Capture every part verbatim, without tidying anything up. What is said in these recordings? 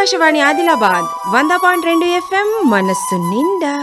ఆకాశవాణి ఆదిలాబాద్ వంద పాయింట్ రెండు ఎఫ్ఎం మనస్సు నిండా.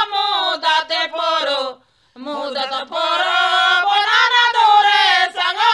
Muda poro, banana dore, sanga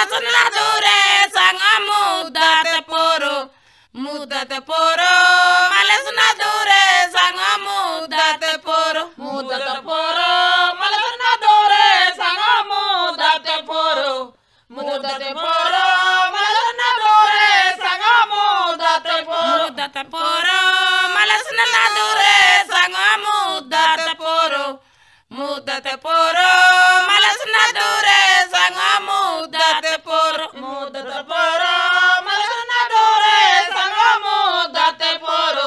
malasna dure sanga mudat poro mudat poro malasna dure sanga mudat poro mudat poro malasna dure sanga mudat poro mudat poro malasna dure sanga mudat poro mudat poro malasna dure sanga mudat poro mudat poro malasna dure sanga mudat poro mudat poro malasna dure sanga mudat poro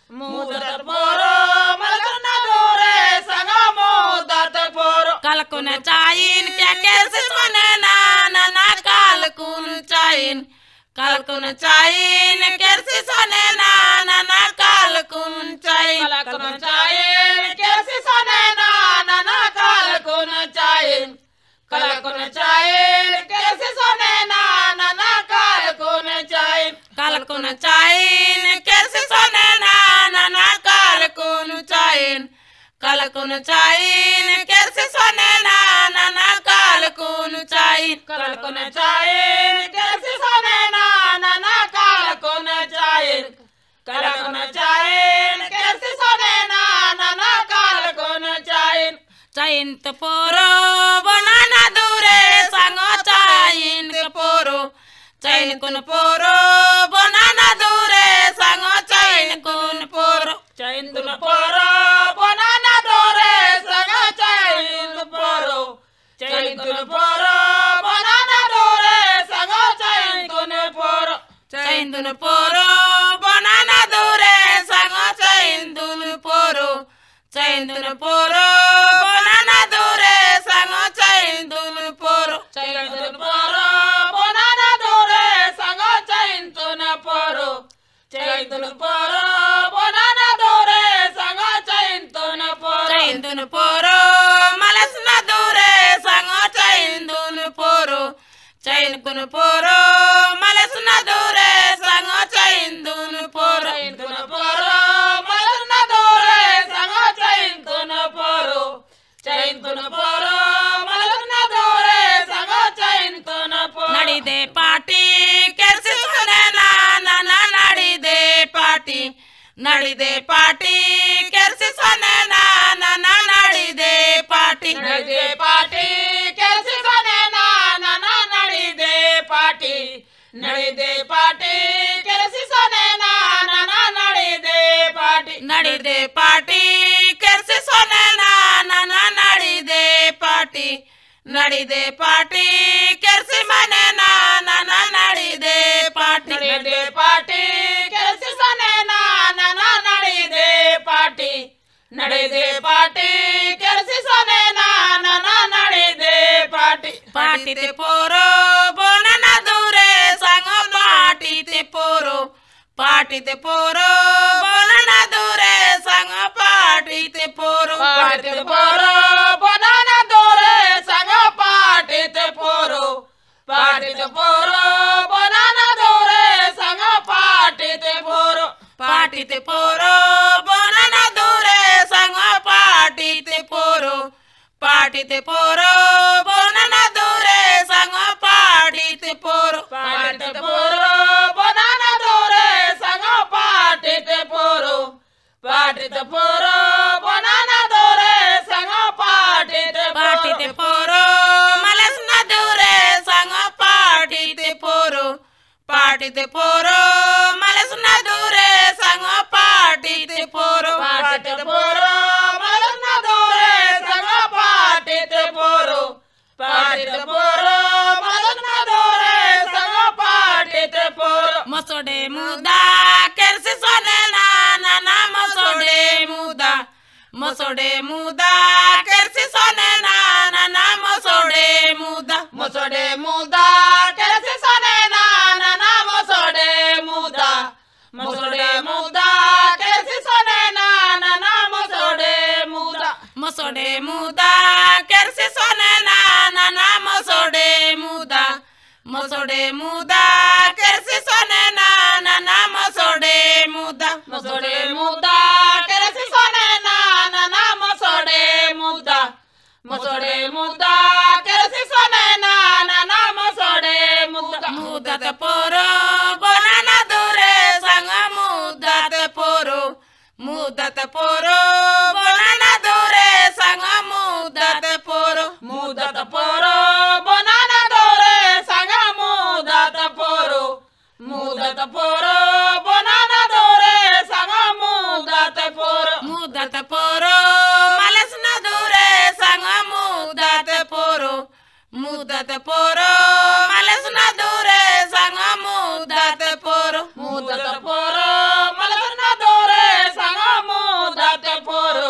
mudat poro malasna dure sanga mudat poro kalkun chayin kya kaise sonena nana kalkun chayin kalkun chayin kaise sonena nana kalkun chayin kalkun chayin kaise sonena nana kalkun chayin kalkun chayin kaise sonena nana kalkun chayin kalkun chayin kaise sonena nana kalkun chayin kalkun chayin kaise sonena nana kalkun chayin kalkun chayin kaise sonena nana kalkun chayin kalkun chayin kaise sonena nana kalkun chayin chayin to poro bonana dure sango chayin to poro chayin kun poro bonana dure sango chayin kun poro chayin kun poro bonana dure sango chayin kun poro chayin kun poro bonana dure sango chayin kun poro chayin kun poro bonana dure sango chayin kun poro chayin kun poro bonana dure sango chayin kun poro chayin kun poro bonana dure sango chayin kun poro chayin kun poro bonana dure sango chayin kun poro chayin kun poro malasna dure sango chayin kun poro chayin kun poro malasna dure sango chayin kun poro chayin kun poro malasna dure sango chayin kun poro chayin kun poro malasna dure sango chayin kun poro nadide party kersi sonena nana nadide party nadide party kersi sonena nana nadide party nadide party kersi sonena nana nadide party nadide party kersi sonena nana nadide party nadide party kersi sonena nana nadide party nadide party kersi manena nana nadide party nadide party kersi sonena nana nadide party nadide party kersi sonena nana nadide party party te poro bonana dure sango party te poro party te poro bonana dure sango party te poro party te poro bonana dure sango party te poro party te poro bonana dure sango party te poro party te poro bonana dure sango party te poro party te poro bonana dure sango party te poro party te poro bonana dure sango party te poro party te poro bonana dure sango party te party te poro malasna dure sango party te poro party te poro malasna dure sango party te poro party te poro malasna dure sango party te poro party te poro malasna dure sango party te poro mosode muda kersi sonena nana mosode muda mosode muda kersi sonena nana mosode muda mosode muda kersi sonena nana mosode muda mosode muda kersi sonena nana mosode muda mosode muda kersi sonena nana mosode muda mosode muda kersi sonena nana mosode muda mosode muda kersi sonena nana mosode muda mosode muda kersi sonena nana mosode mudat poro bonana dure sang mudat poro mudat poro bonana dure sang mudat poro mudat poro bonana dure sang mudat poro mudat poro bonana dure sang mudat poro mudat poro malasna dure sang mudat poro mudat poro malasna dure sang mudat poro mudat poro malasna dure sang mudat poro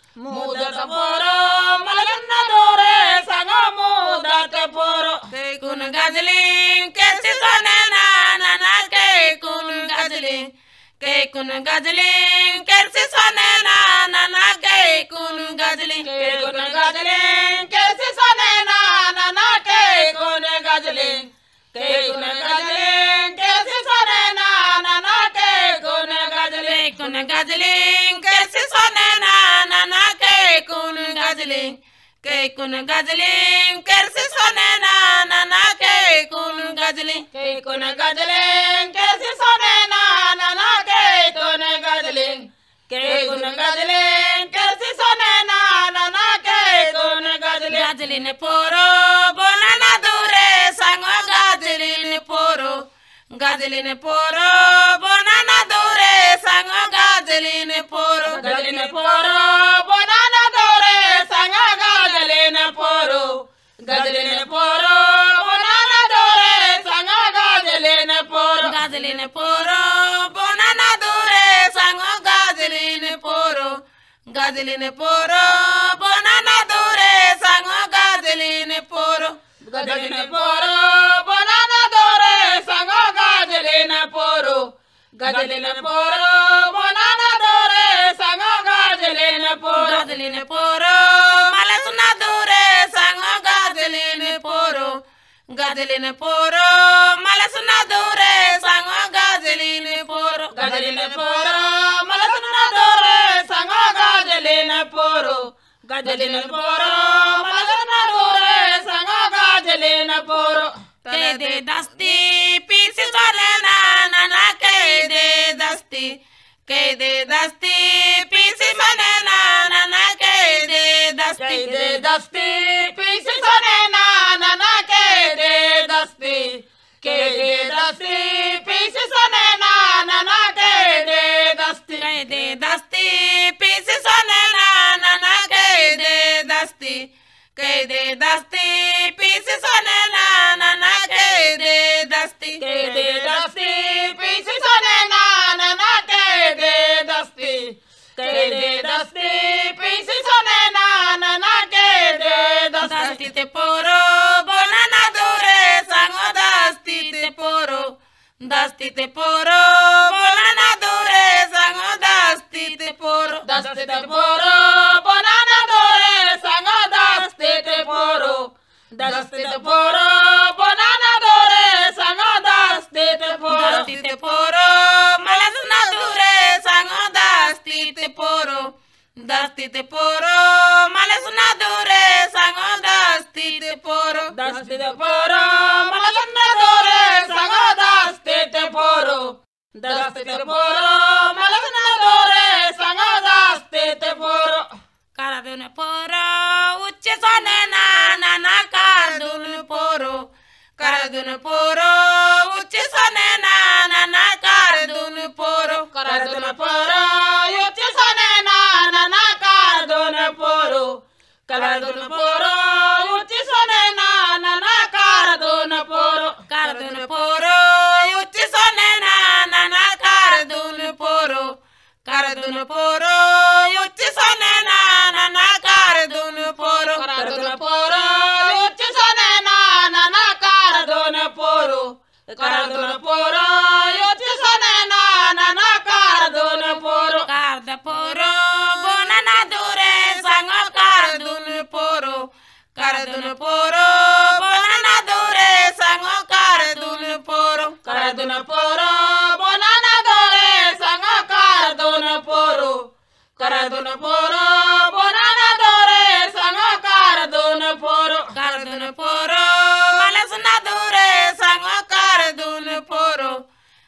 mudat poro malasna dure sang mudat poro ke kun gazling kersi sonena nana ke kun gazling ke kun gazling kersi sonena nana ke kun gazling ke kun gazling kersi sonena nana ke kun gazling ke kun gazling kersi sonena nana ke kun gazling kun gazling kersi sonena nana ke kun gazling ke kun gazling kersi sonena nana ke kun gazling ke kun gazling kersi sonena nana ke kun gazling ke kun gazling kersi sonena nana ke kun gazling gazling poro bonana dure sango gazling poro gazling poro bonana dure sango gazling poro gazling poro bonana dure sango gazling poro gazling poro bonana dure sango gazling poro gazling poro bonana dure sango gazling poro gazling poro bonana dure sango gazling poro gazling poro bonana dure sango gazling poro gazling poro bonana dure sango gazling poro gazling poro malasna dure sango gazling poro gazling poro malasna dure sango gazling poro gazling poro malasna dure sango gazling poro gazling poro malasna dure sango gazling poro ke de dasti pisi sonena nana ke de dasti ke de dasti pisi sonena nana ke de dasti ke de dasti pisi sonena nana ke de dasti ke de dasti pisi sonena nana ke de dasti ke de dasti pisi sonena nana ke de dasti ke de dasti pisi sonena nana ke de dasti ke de dasti pisi sonena nana ke de dasti ke de dasti pisi sonena nana ke de dasti te poro bonana dure sango dasti te poro dasti te poro bonana dure sango dasti te poro dasti te poro bonana dure sango dasti te poro dasti te poro bonana dure sango dasti te poro dasti te poro malasna dure sango dasti te poro dasti te poro malasna dure sango dasti te poro dasti te poro malasna dure sango dasti te poro dasti te poro malasna dure sango dasti te poro karadun poro ucce sonena nana karadun poro karadun poro ucce sonena nana karadun poro karadun poro ucce sonena nana karadun poro karadun poro ucce sonena nana karadun poro karadun poro ucce sonena nana karadun poro karadun poro ucce sonena nana karadun poro karadun poro ucce sonena nana karadun poro karadun poro ucce sonena nana karadun poro karda poro bonana dure sango karadun poro karadun poro bonana dure sango karadun poro karadun poro bonana dure sango karadun poro karadun poro bonana dure sango karadun poro karadun poro malasna dure sango karadun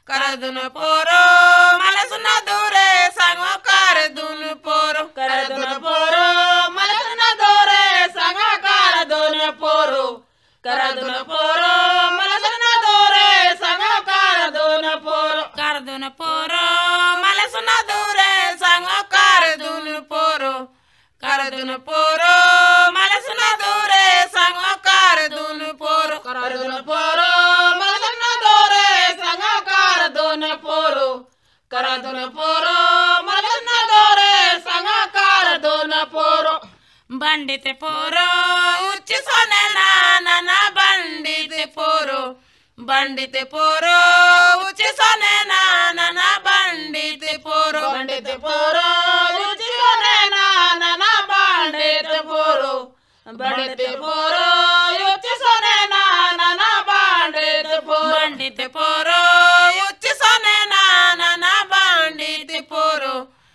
ಕರದುನ ಪೋರೋ ಮಲಸುನ ದೂರೆ ಸಂಗ ಕರದುನ ಪೋರೋ ಕರದುನ ಪೋರೋ ಮಲಸುನ ದೂರೆ ಸಂಗ ಕರದುನ ಪೋರೋ ಕರದುನ ಪೋರೋ ಮಲಸುನ ದೂರೆ ಸಂಗ ಕರದುನ ಪೋರೋ ಕರದುನ ಪೋರೋ ಮಲಸುನ ದೂರೆ ಸಂಗ ಕರದುನ ಪೋರೋ ಕರದುನ ಪೋರೋ ಮಲಸುನ ದೂರೆ ಸಂಗ ಕರದುನ ಪೋರೋ ಕರದುನ ಪೋರೋ ಮಲಸುನ ದೂರೆ ಸಂಗ ಕರದುನ ಪೋರೋ ಕರದುನ ಪೋರೋ ಮಲಸುನ ದೂರೆ ಸಂಗ ಕರದುನ ಪೋರೋ ಬಂಡಿತೆ ಪೋರೋ ಉಚ್ಚಿ ಸೊನೆ ನಾನನ ಬಂಡಿತೆ ಪೋರೋ ಬಂಡಿತೆ ಪೋರೋ ಉಚ್ಚಿ ಸೊನೆ ನಾನನ ಬಂಡಿತೆ ಪೋರೋ ಬಂಡಿತೆ ಪೋರೋ ಉಚ್ಚಿ ಸೊನೆ ನಾನನ ಬಂಡಿತೆ ಪೋರೋ ಬಂಡಿತೆ ಪೋರೋ ಉಚ್ಚಿ ಸೊನೆ ನಾನನ ಬಂಡಿತೆ ಪೋರೋ ಬಂಡಿತೆ ಪೋರೋ ಉಚ್ಚಿ ಸೊನೆ ನಾನನ ಬಂಡಿತೆ ಪೋರೋ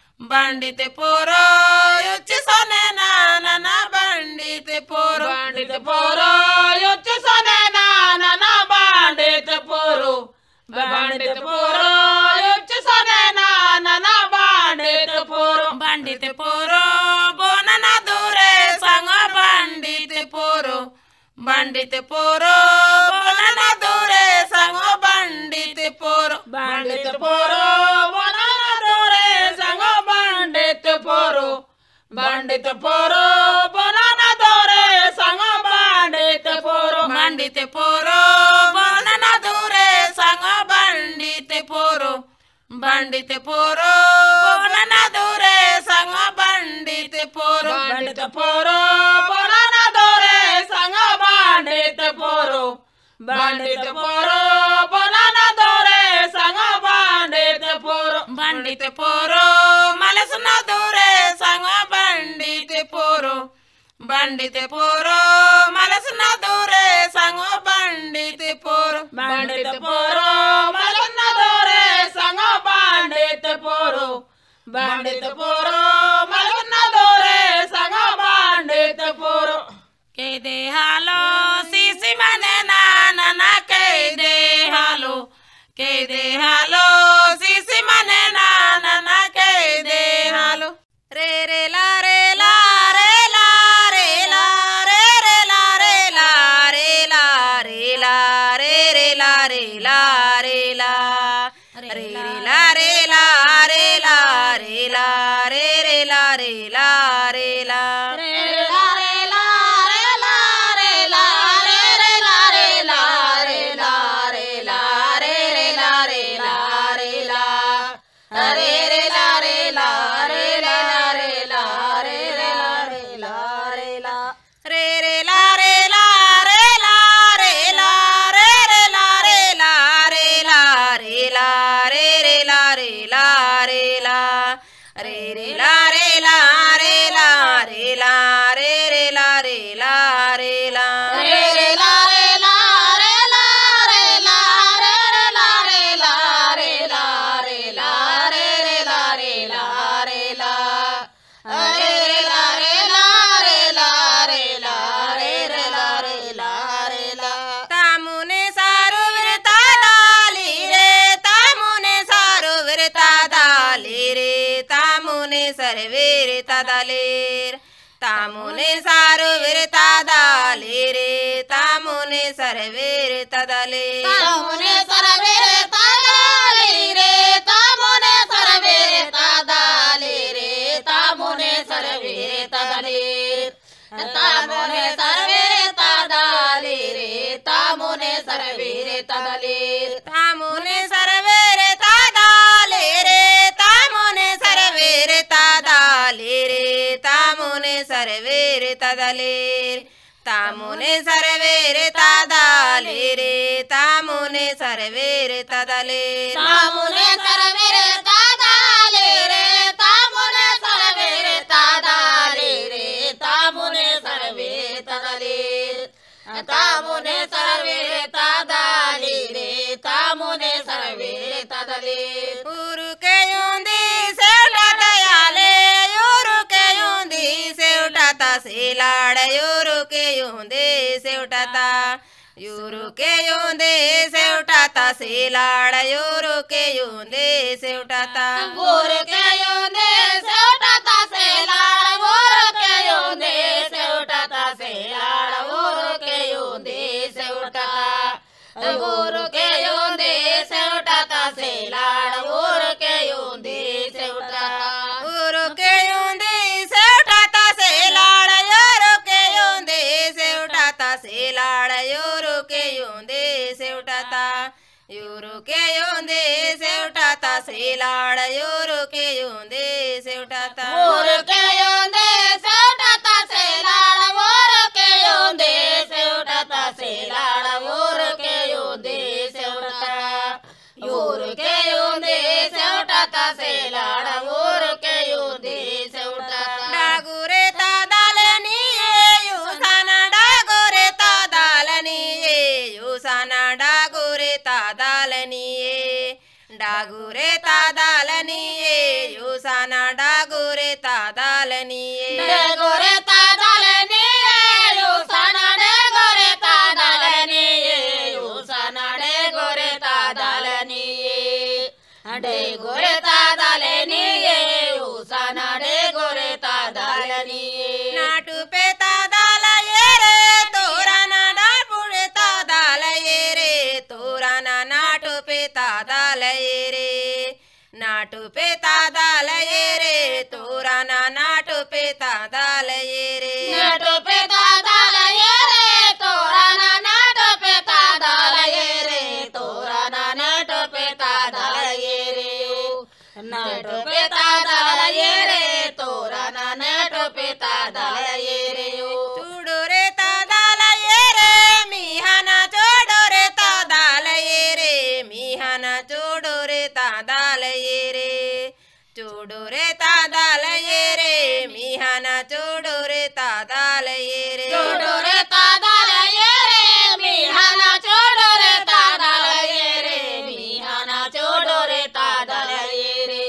ಬಂಡಿತೆ ಪೋರೋ ಉಚ್ಚಿ ಸೊನೆ ನಾನನ ಬಂಡಿತೆ ಪೋರೋ ಬಂಡಿತೆ ಪೋರೋ ಉಚ್ಚಿ ಸೊನೆ ನಾನನ ಬಂಡಿತೆ ಪೋರೋ ಬಂಡಿತೆ ಪೋರೋ ಉಚ್ಚಿ ಸೊನೆ ನಾನನ ಬಂಡಿತೆ ಪೋರೋ ಬಂಡಿತೆ ಪೋರೋ ಬೋನನ ದೂರೆ ಸಂಗ ಬಂಡಿತೆ ಪೋರೋ ಬಂಡಿತೆ ಪೋರೋ ಬೋನನ ದೂರೆ ಸಂಗ ಬಂಡಿತೆ ಪೋರೋ ಬಂಡಿತೆ ಪೋರೋ ಬೋನನ ದೂರೆ ಸಂಗ ಬಂಡಿತೆ ಪೋರೋ ಬಂಡಿತೆ ಪೋರೋ ಬೋನನ ದೂರೆ ಸಂಗ ಬಂಡಿತೆ ಪೋರೋ ಬಂಡಿತೆ ಪೋರೋ ಬೋನನ ದೂರೆ ಸಂಗ ಬಂಡಿತೆ ಪೋರೋ ಬಂಡಿತೆ ಪೋರೋ ಬೋನನ ದೂರೆ ಸಂಗ ಬಂಡಿತೆ ಪೋರೋ ಬಂಡಿತೆ ಪೋರೋ ಬೋನನ ದೂರೆ ಸಂಗ ಬಂಡಿತೆ ಪೋರೋ ಬಂಡಿತೆ ಪೋರೋ ಬೋನನ ದೂರೆ ಸಂಗ ಬಂಡಿತೆ ಪೋರೋ ಬಂಡಿತೆ ಪೋರೋ ಮಲಸುನ ದೂರೆ ಸಂಗ ಬಂಡಿತೆ ಪೋರೋ ಬಂಡಿತೆ ಪೋರೋ ಮಲಸುನ ದೂರೆ ಸಂಗ ಬಂಡಿತೆ ಪೋರೋ ಬಂಡಿತೆ ಪೋರೋ ಮಲಸುನ ದೂರೆ ಸಂಗ ಬಂಡಿತೆ ಪೋರೋ ಬಂಡಿತೆ ಪೋರೋ ಮಲಸುನ ದೂರೆ ಸಂಗ ಬಂಡಿತೆ ಪೋರೋ ಕೇದೆ ಹಾಲೋ ಸಿಸಿ ಮನೆ ನಾನನ ಕೇದೆ ಹಾಲೋ ಕೇದೆ ಹಾಲೋ ಸಿಸಿ ಮನೆ ನಾನನ ಕೇದೆ ಹಾಲೋ ರೇ ರೇ ಲಾ ರೇ ಲಾ ರೇ ಲಾ ರೇ ಲಾ ರೇ ರೇ ಲಾ ರೇ ಲಾ ರೇ ಲಾ ರೇ ಲಾ ರೇ ರೇ ಲಾ ರೇ ಲಾ ರೇ ಲಾ ರೇ ಲಾ ರೇ ಲಾ ರೇ ಲಾ ರೇ ಲಾ ರೇ ರೇ ಲಾ ರೇ ಲಾ ರೇ ಲಾ ರೇ ಲಾ ರೇ ಲಾ ರೇ ಲಾ ರೇ ಲಾ ರೇ ರೇ ಲಾ ರೇ ಲಾ ರೇ ಲಾ ರೇ ಲಾ ರೇ ರೇ ಲಾ ರೇ ಲಾ ರೇ ಲಾ ರೇ ರೇ ಲಾ ರೇ ಲಾ ರೇ ಲಾ ರೇ ಲಾ ರೇ ರೇ ಲಾ ರೇ ಲಾ ರೇ ಲಾ ರೇ ರೇ ಲಾ ರೇ ಲಾ ರೇ ಲಾ ರೇ ಲಾ ರೇ ರೇ ಲಾ ರೇ ಲಾ ರೇ ಲಾ ರೇ ಲಾ ರೇ ರೇ ಲಾ ರೇ ಲಾ ರೇ ಲಾ ರೇ ರೇ ಲಾ ರೇ ಲಾ ರೇ ಲಾ ರೇ ಲಾ ರೇ ರೇ ಲಾ ರೇ ಲಾ ರೇ ಲಾ ರೇ ರೇ ಲಾ ರೇ ಲಾ ರೇ ಲಾ ರೇ ಲಾ ರೇ ರೇ ಲಾ ರೇ ಲಾ ರೇ ಲಾ ರೇ ಲಾ ರೇ ರೇ ಲಾ ರೇ ಲಾ ರೇ ಲಾ ರೇ ರೇ ಲಾ ರೇ ಲಾ ರೇ ಲಾ ರೇ ಲಾ ರೇ ರೇ ಲಾ ರೇ ಲಾ ರೇ ಲಾ ತಾಮುನೆ ಸಾರು ವಿರತಾದಾಲಿ ರೇ ತಾಮುನೆ ಸಾರು ವಿರತಾದಾಲಿ ರೇ ತಾಮುನೆ ಸರ್ವೇರೆ ತದಲೇರ್ ತಾಮುನೆ ಸಾರು ವಿರತಾದಾಲಿ ರೇ ತಾಮುನೆ ಸರ್ವೇರೆ ತದಲೇ ತಾಮುನೆ ಸರ್ವೇರೆ ತದಾಲಿ ರೇ ತಾಮುನೆ ಸರ್ವೇರೆ ತದಾಲಿ ರೇ ತಾಮುನೆ ಸರ್ವೇರೆ ತದಲೇರ್ ತಾಮುನೆ ಸರ್ವೇರೆ ತದಾಲಿ ರೇ ತಾಮುನೆ ಸರ್ವೇರೆ ತದಲೇರ್ ತಾಮುನೆ ಸರ್ವೇರೆ ತದಾಲಿ ರೇ ತಾಮುನೆ ಸರ್ವೇರೆ ತದಾಲಿ ರೇ ತಾಮುನೆ ಸರ್ವೇರೆ ತದಲೇರ್ ತಾಮುನೆ ಸರ್ವೇರೆ ತದಾಲಿ ರೇ ತಾಮುನೆ ಸರ್ವೇರೆ ತದಲೇರ್ ತಾಮುನೆ ಸರ್ವೇರೆ ತದಾಲಿ ರೇ ತಾಮುನೆ ಸರ್ವೇರೆ ತದಾಲಿ ರೇ ತಾಮುನೆ ಸರ್ವೇರೆ ತದಲೇರ್ ತಾಮುನೆ ಸರ್ವೇರೆ ತದಾಲಿ ರೇ ತಾಮುನೆ ಸರ್ವೇರೆ ತದಲೇರ್ ಊರುಕೆಯುಂದಿ ಸೇಟ ದಯಾಲೆ ಊರುಕೆಯುಂದಿ ಸೇವಟತ ಸೇಲಾಡ ಯೂರುಕೆಯುಂದಿ ಸೇವಟತ ಯೂರುಕೆಯುಂದಿ ಸೇವಟತ तसेलाड युरुके युंदे सेवटाता गुरुके युंदे सेवटाता salad गुरुके युंदे सेवटाता salad गुरुके युंदे सेवटाता गुरुके युंदे सेवटाता salad गुरुके युंदे सेवटाता गुरुके युंदे सेवटाता salad युरुके युंदे सेवटाता salad युरुके युंदे सेवटाता युरुके युंदे सेवटाता salad युरुके युंदे सेवटाता गुरुके युंदे सेवटाता salad गुरुके युंदे सेवटाता salad गुरुके युंदे सेवटाता युरुके युंदे सेवटाता salad गुरुके युंदे सेवटाता डागुरे तादालनी युसाना डागुरे तादालनी युसाना डागुरे तादालनी डागुरे तादालनी युसाना डागुरे तादालनी डेगोरे तादालनी युसाना डेगोरे तादालनी युसाना डेगोरे तादालनी डेगोरे तादालनी युसाना डेगोरे तादालनी Naatu पे तादाल ये रे तोराना डापुड़े तादाल ये रे तोराना नाटू पे तादाल ये रे नाटू पे तादाल ये रे तोराना नाटू पे तादाल ये रे नाटो पे तादाल ये रे तोराना नाटो पे तादाल ये रे तोराना नाटो पे तादाल ये रे नाटो पे तादाल ये रे तोराना नाटो पे तादाल ये रे चूडो रे तादाल ये रे मिहाना चोडो रे तादाल ये रे मिहाना चोडो रे तादाल ये रे चोडो रे तादाल ये रे मिहाना चोडो रे तादाल ये रे चोडो रे तादाल ये रे मिहाना चोडो रे तादाल ये रे मिहाना चोडो रे तादाल ये रे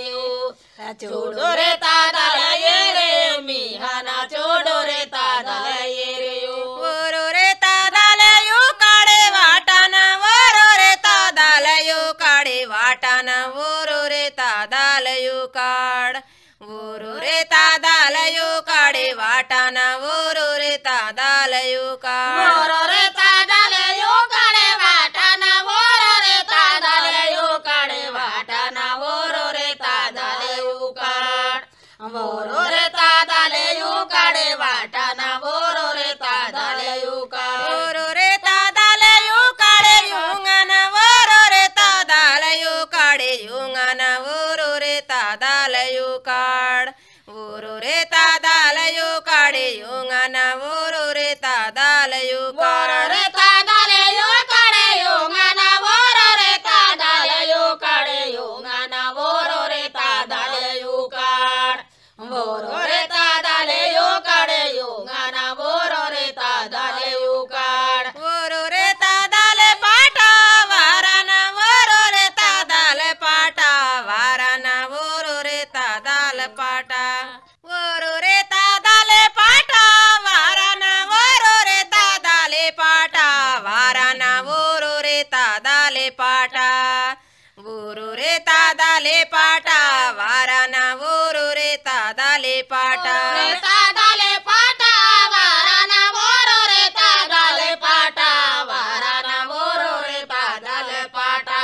चोडो रे तादाल ये रे मिहाना चोडो रे तादाल ये रे वरो रे तादाल यू काडे वाटाना वरो रे तादाल यू काडे वाटाना वरो रे तादाल यू काड वरो रे तादाल यू काडे वाटाना वरो रे तादाल यू काड वोरो रे तादाल यू काडे वाटाना वोरो रे तादाल यू काडे वाटाना वोरो रे तादाल यू काड वोरो रे तादाल यू काडे वाटाना वोरो रे तादाल यू काड वरो रे तादाल यू काडे युंगना वरो रे तादाल यू काडे युंगना वरो रे तादाल यू काड वरो रे तादाल यू काडे युंगना वरो रे तादाल यू वोरो काड रे तादाल यू काडे युंगना वोरो रे तादाल यू काडे युंगना वोरो रे तादाल यू काड वोरो रे तादाल यू काडे युंगना वोरो रे तादाल यू काड वरो रे तादाल पाटा वाराना वरो रे तादाल पाटा वाराना वरो रे तादाल पाटा वरो रे तादाल पाटा वाराना वरो रे तादाल पाटा वाराना वरो रे तादाल पाटा वरो रे तादाल पाटा वाराना वरो रे तादाल पाटा रे तादाल पाटा वाराना वोरो रे तादाल पाटा वाराना वोरो रे तादाल पाटा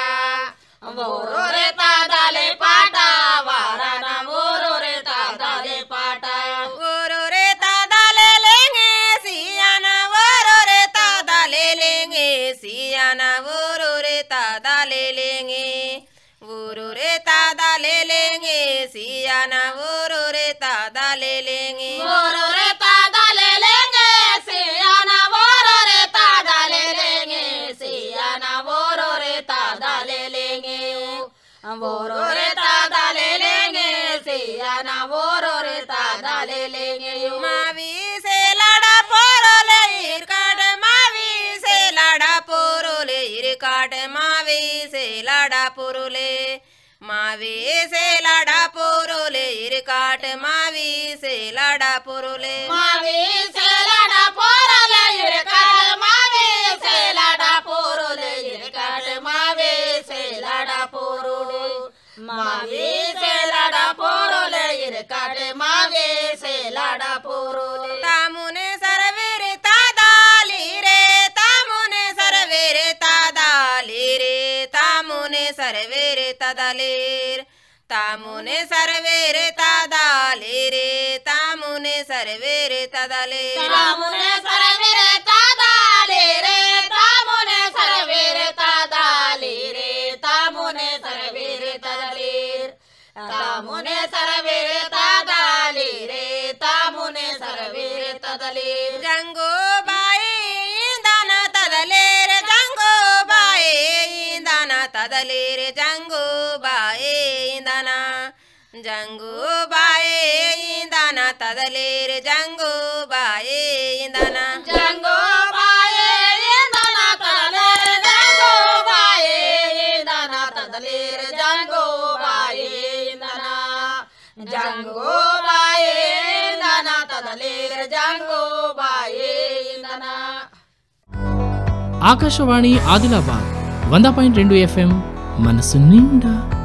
वोरो रे तादाल पाटा वाराना वोरो रे तादाल पाटा वरो रे तादाल लेंगे सियाना वरो रे तादाल लेंगे सियाना वरो रे तादाल लेंगे वरो रे तादाल लेंगे सियाना वरो रे तादाल लेंगे वोरो रे तादाल लेंगे सियाना वोरो रे तादाल लेंगे सियाना वोरो रे तादाल लेंगे वोरो रे तादाल लेंगे सियाना वोरो रे तादाल लेंगे मावी से लाडा पोरोले इरकाट मावी से लाडा पोरोले इरकाट मावी से लाडा पोरोले मावी से लाडा पोरोले इरकाट मावी से लाडा पोरोले मावी से लाडा पोरोले इरकाट मावी से लाडा पोरोले इरकाट मावी मावे से लाडा पोरोले इरे काटे मावे से लाडा पोरोले तामुने सरवेरे तादाली रे तामुने सरवेरे तादाली रे तामुने सरवेरे तादालीर तामुने सरवेरे तादाली रे तामुने सरवेरे तादाली तामुने सरवेरे तादाली रे तामुने सरवेरे तादाली रे तामुने सरवेरे तादालीर तामुने सरवेरे तादाली रे तामुने सरवेरे तादालीर जंगो बाई इंदन तदलेर जंगो बाई इंदन तदलेर जंगो बाई इंदन जंगो बाई इंदन तदलेर जंगो बाई इंदन जंगो बाई इंदन तदलेर जंगो बाई इंदन तदलेर जंगो बाई इंदन जंगो बाई इंदन तदलेर जंगो बाई इंदन ఆకాశవాణి ఆదిలాబాద్ వంద పాయింట్ రెండు ఎఫ్ఎం మనసు నిండా